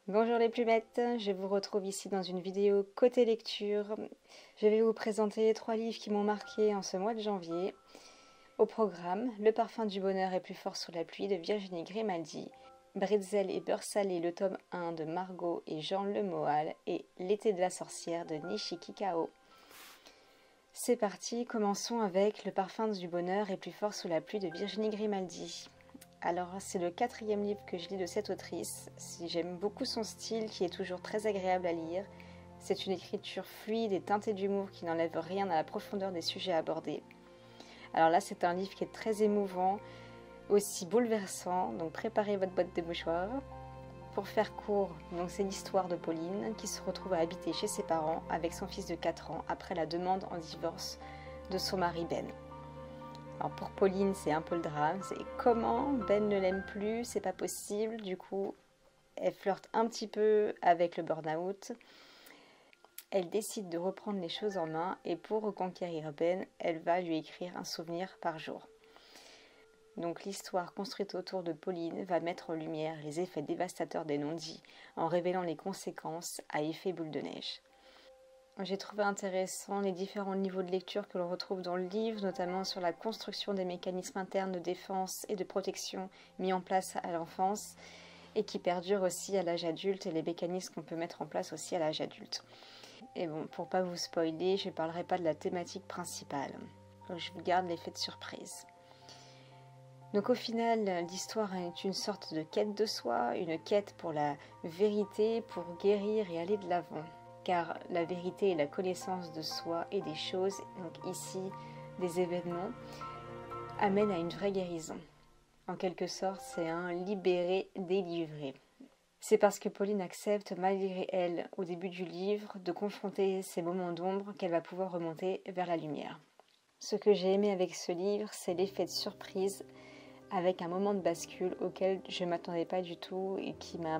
Bonjour les plumettes, je vous retrouve ici dans une vidéo côté lecture. Je vais vous présenter 3 livres qui m'ont marqué en ce mois de janvier. Au programme, Le parfum du bonheur est plus fort sous la pluie de Virginie Grimaldi, Bretzel et beurre salé, le tome 1 de Margot et Jean Lemoal et L'été de la sorcière de Nishiki Kao. C'est parti, commençons avec Le parfum du bonheur est plus fort sous la pluie de Virginie Grimaldi. Alors, c'est le 4e livre que je lis de cette autrice. J'aime beaucoup son style qui est toujours très agréable à lire. C'est une écriture fluide et teintée d'humour qui n'enlève rien à la profondeur des sujets abordés. Alors là, c'est un livre qui est très émouvant, aussi bouleversant, donc préparez votre boîte de mouchoirs. Pour faire court, donc c'est l'histoire de Pauline qui se retrouve à habiter chez ses parents avec son fils de 4 ans après la demande en divorce de son mari Ben. Alors pour Pauline, c'est un peu le drame, c'est comment Ben ne l'aime plus, c'est pas possible, du coup elle flirte un petit peu avec le burn-out. Elle décide de reprendre les choses en main et pour reconquérir Ben, elle va lui écrire un souvenir par jour. Donc l'histoire construite autour de Pauline va mettre en lumière les effets dévastateurs des non-dits en révélant les conséquences à effet boule de neige. J'ai trouvé intéressant les différents niveaux de lecture que l'on retrouve dans le livre, notamment sur la construction des mécanismes internes de défense et de protection mis en place à l'enfance et qui perdurent aussi à l'âge adulte et les mécanismes qu'on peut mettre en place aussi à l'âge adulte. Et bon, pour pas vous spoiler, je ne parlerai pas de la thématique principale. Donc je vous garde l'effet de surprise. Donc au final, l'histoire est une sorte de quête de soi, une quête pour la vérité, pour guérir et aller de l'avant. Car la vérité est la connaissance de soi et des choses, donc ici des événements, amène à une vraie guérison. En quelque sorte, c'est un libéré délivré. C'est parce que Pauline accepte, malgré elle, au début du livre, de confronter ces moments d'ombre qu'elle va pouvoir remonter vers la lumière. Ce que j'ai aimé avec ce livre, c'est l'effet de surprise avec un moment de bascule auquel je ne m'attendais pas du tout et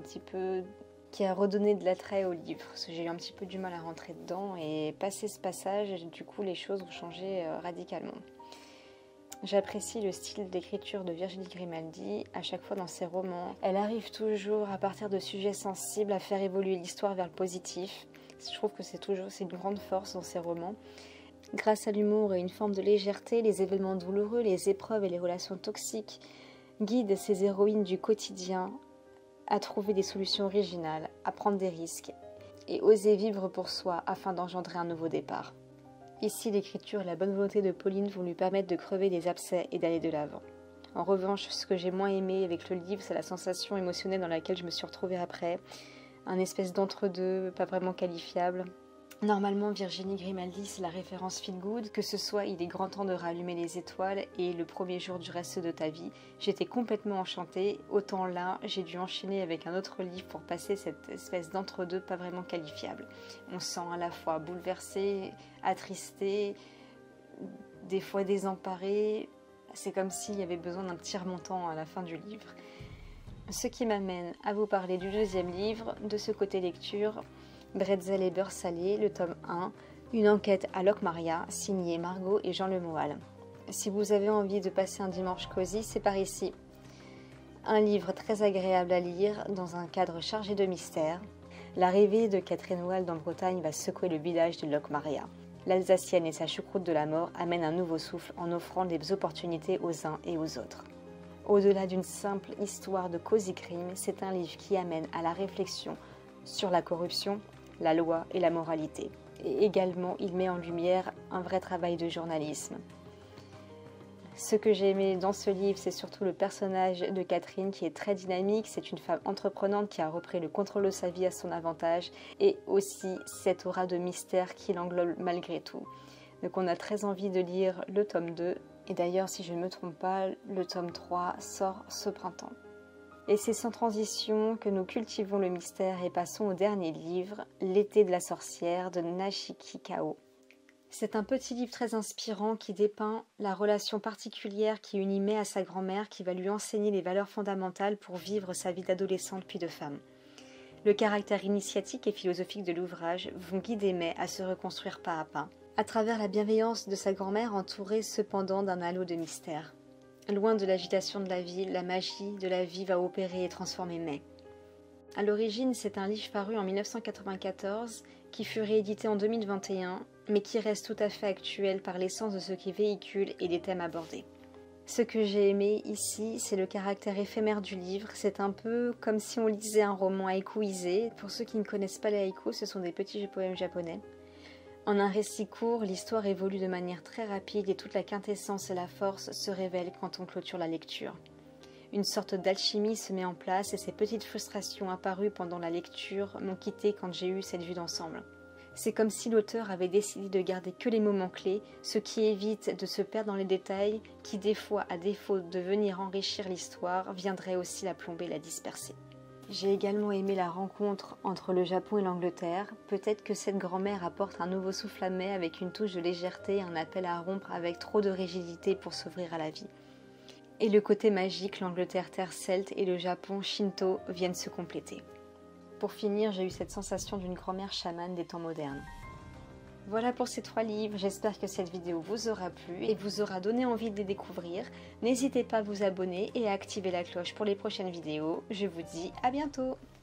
qui a redonné de l'attrait au livre. Parce que j'ai eu un petit peu du mal à rentrer dedans et passer ce passage, du coup les choses ont changé radicalement. J'apprécie le style d'écriture de Virginie Grimaldi. À chaque fois dans ses romans, elle arrive toujours à partir de sujets sensibles à faire évoluer l'histoire vers le positif. Je trouve que c'est une grande force dans ses romans. Grâce à l'humour et une forme de légèreté, les événements douloureux, les épreuves et les relations toxiques guident ces héroïnes du quotidien à trouver des solutions originales, à prendre des risques et oser vivre pour soi afin d'engendrer un nouveau départ. Ici, l'écriture et la bonne volonté de Pauline vont lui permettre de crever des abcès et d'aller de l'avant. En revanche, ce que j'ai moins aimé avec le livre, c'est la sensation émotionnelle dans laquelle je me suis retrouvée après, un espèce d'entre-deux, pas vraiment qualifiable. Normalement, Virginie Grimaldi, c'est la référence feel good, que ce soit Il est grand temps de rallumer les étoiles et Le premier jour du reste de ta vie. J'étais complètement enchantée, autant là, j'ai dû enchaîner avec un autre livre pour passer cette espèce d'entre-deux pas vraiment qualifiable. On se sent à la fois bouleversé, attristé, des fois désemparé. C'est comme s'il y avait besoin d'un petit remontant à la fin du livre. Ce qui m'amène à vous parler du 2e livre, de ce côté lecture, Bretzel et beurre salé, le tome 1, une enquête à Locmaria, signée Margot et Jean Lemoal. Si vous avez envie de passer un dimanche cosy, c'est par ici. Un livre très agréable à lire, dans un cadre chargé de mystère. L'arrivée de Catherine Wald en Bretagne va secouer le village de Locmaria. L'Alsacienne et sa choucroute de la mort amènent un nouveau souffle en offrant des opportunités aux uns et aux autres. Au-delà d'une simple histoire de cosy crime, c'est un livre qui amène à la réflexion sur la corruption, la loi et la moralité. Et également, il met en lumière un vrai travail de journalisme. Ce que j'ai aimé dans ce livre, c'est surtout le personnage de Catherine qui est très dynamique. C'est une femme entreprenante qui a repris le contrôle de sa vie à son avantage et aussi cette aura de mystère qui l'englobe malgré tout. Donc on a très envie de lire le tome 2 et d'ailleurs, si je ne me trompe pas, le tome 3 sort ce printemps. Et c'est sans transition que nous cultivons le mystère et passons au dernier livre, L'été de la sorcière de Nishiki Kao. C'est un petit livre très inspirant qui dépeint la relation particulière qui unit Mai à sa grand-mère qui va lui enseigner les valeurs fondamentales pour vivre sa vie d'adolescente puis de femme. Le caractère initiatique et philosophique de l'ouvrage vont guider Mai à se reconstruire pas à pas, à travers la bienveillance de sa grand-mère entourée cependant d'un halo de mystère. Loin de l'agitation de la ville, la magie de la vie va opérer et transformer Mai. À l'origine, c'est un livre paru en 1994 qui fut réédité en 2021, mais qui reste tout à fait actuel par l'essence de ce qu'il véhicule et des thèmes abordés. Ce que j'ai aimé ici, c'est le caractère éphémère du livre. C'est un peu comme si on lisait un roman haïkuisé. Pour ceux qui ne connaissent pas les haïkus, ce sont des petits poèmes japonais. En un récit court, l'histoire évolue de manière très rapide et toute la quintessence et la force se révèlent quand on clôture la lecture. Une sorte d'alchimie se met en place et ces petites frustrations apparues pendant la lecture m'ont quitté quand j'ai eu cette vue d'ensemble. C'est comme si l'auteur avait décidé de garder que les moments clés, ce qui évite de se perdre dans les détails qui des fois, à défaut de venir enrichir l'histoire, viendraient aussi la plomber, la disperser. J'ai également aimé la rencontre entre le Japon et l'Angleterre. Peut-être que cette grand-mère apporte un nouveau souffle à mai avec une touche de légèreté, un appel à rompre avec trop de rigidité pour s'ouvrir à la vie. Et le côté magique, l'Angleterre terre celte et le Japon shinto viennent se compléter. Pour finir, j'ai eu cette sensation d'une grand-mère chamane des temps modernes. Voilà pour ces 3 livres, j'espère que cette vidéo vous aura plu et vous aura donné envie de les découvrir. N'hésitez pas à vous abonner et à activer la cloche pour les prochaines vidéos. Je vous dis à bientôt!